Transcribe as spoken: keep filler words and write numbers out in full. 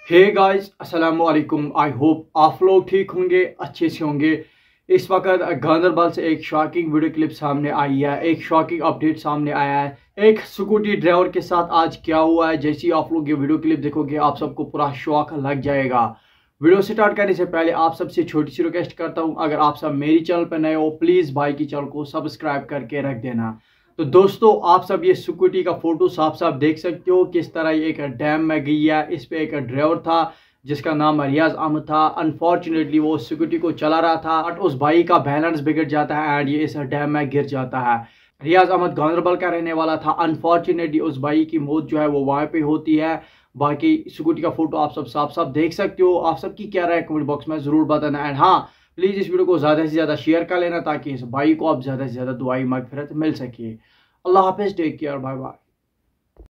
Hey guys, अस्सलाम वालेकुम। I hope आप लोग ठीक होंगे, अच्छे से होंगे। इस वक्त गांधरबल से एक शॉकिंग वीडियो क्लिप सामने आई है, एक शॉकिंग अपडेट सामने आया है। एक स्कूटी ड्राइवर के साथ आज क्या हुआ है, जैसे ही आप लोग ये वीडियो क्लिप देखोगे आप सबको पूरा शौक लग जाएगा। वीडियो स्टार्ट करने से पहले आप सबसे छोटी सी रिक्वेस्ट करता हूँ, अगर आप सब मेरी चैनल पर नए हो प्लीज़ भाई की चैनल को सब्सक्राइब करके रख देना। तो दोस्तों, आप सब ये स्कूटी का फोटो साफ साफ देख सकते हो किस तरह ये एक डैम में गई है। इस पे एक ड्राइवर था जिसका नाम रियाज अहमद था। अनफॉर्चुनेटली वो स्कूटी को चला रहा था बट उस भाई का बैलेंस बिगड़ जाता है एंड ये इस डैम में गिर जाता है। रियाज अहमद गांधरबल का रहने वाला था। अनफॉर्चुनेटली उस भाई की मौत जो है वो वहाँ पे होती है। बाकी स्कूटी का फोटो आप सब साफ साफ देख सकते हो। आप सबकी क्या राय है कमेंट बॉक्स में जरूर बताना। एंड हाँ, प्लीज़ इस वीडियो को ज़्यादा से ज़्यादा शेयर कर लेना ताकि इस भाई को आप ज़्यादा से ज़्यादा दुआई मगफिरत मिल सके। अल्लाह हाफिज़, टेक केयर, बाय बाय।